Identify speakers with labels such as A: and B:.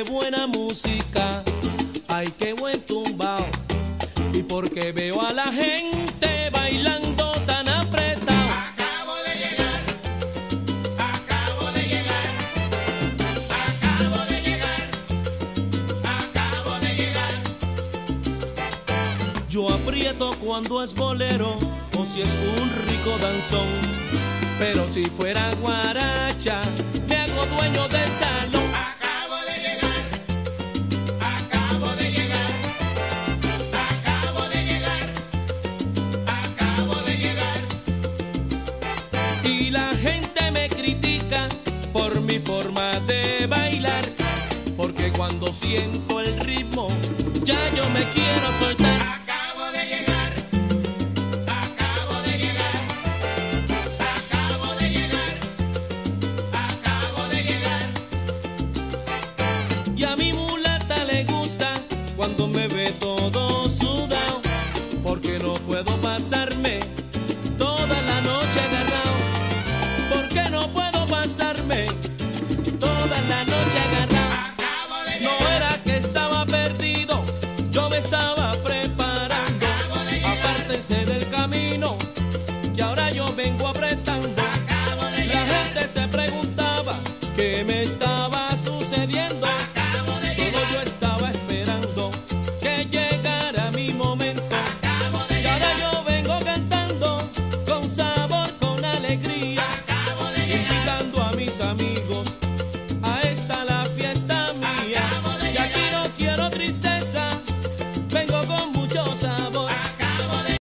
A: buena música, ay, qué buen tumbao. Y porque veo a la gente bailando tan apretado.
B: Acabo de llegar, acabo de llegar, acabo de llegar, acabo de llegar.
A: Yo aprieto cuando es bolero o si es un rico danzón, pero si fuera guaracha me hago dueño del salón.
B: Acabo de llegar, acabo de llegar, acabo de llegar, acabo de llegar.
A: Y la gente me critica por mi forma de bailar, porque cuando siento el ritmo ya yo me quiero soltar.
B: Acabo de llegar, acabo de llegar, acabo de llegar, acabo de llegar.
A: Y a mi mulata le gusta cuando me ve todo sudado, porque no puedo pasarme toda la noche agarrado, porque no puedo pasarme toda la noche agarrado.
B: Acabo de
A: No
B: llegar,
A: era que estaba perdido, yo me estaba preparando.
B: acabo de llegar,
A: Apártense del camino, que ahora yo vengo apretando.
B: acabo de
A: La
B: llegar,
A: gente se preguntaba qué me estaba sucediendo.
B: acabo de
A: Solo
B: llegar,
A: yo estaba esperando que llegara mi momento.
B: acabo de
A: Y ahora
B: llegar,
A: yo vengo cantando con sabor, con alegría,
B: acabo de llegar,
A: invitando a mis amigos a esta la fiesta mía.
B: acabo de
A: Y aquí
B: llegar,
A: no quiero tristeza, vengo con